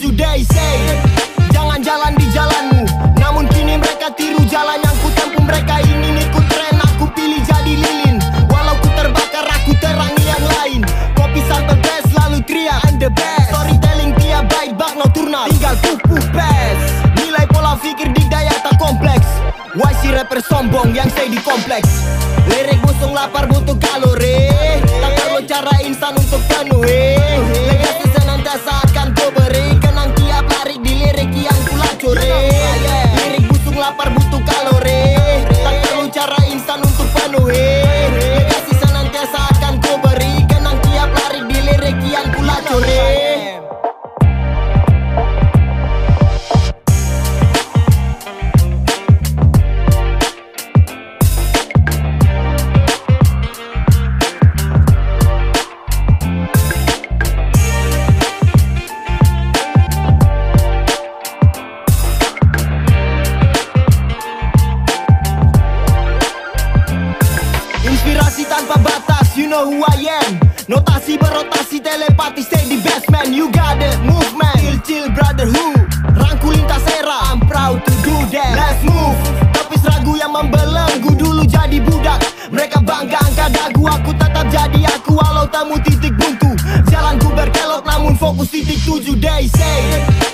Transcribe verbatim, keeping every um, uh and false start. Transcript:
tujuh day say. Jangan jalan di jalanmu, namun kini mereka tiru jalan yang ku tempuh. Mereka ini ikut tren, aku pilih jadi lilin. Walau ku terbakar, aku terangi yang lain. Kopi sampai best, lalu teriak I'm the best. Storytelling tiap bait bak nocturnal, tinggal pupuk pes. Nilai pola pikir dikdaya tak kompleks. Why si rapper sombong yang stay di kompleks. Lirik busung lapar butuh kalori, tak perlu cara instan untuk penuhi. Legasi senantiasa akan ku beri, kenang tiap larik di lirik yang ku lancuri. Lirik busung lapar butuh kalori, tak perlu cara instan untuk penuhi. Legasi senantiasa akan ku beri, kenang tiap larik di lirik yang ku lancuri. Inspirasi tanpa batas, you know who I am. Notasi berotasi, telepati, stay the best man. You got it, movement, chill chill brotherhood. Rangkul lintas era, I'm proud to do that. Let's move, tepis ragu yang membelenggu. Dulu jadi budak, mereka bangga angkat dagu. Aku tetap jadi aku walau temu titik buntu. Jalanku berkelok namun fokus titik tujuh day say.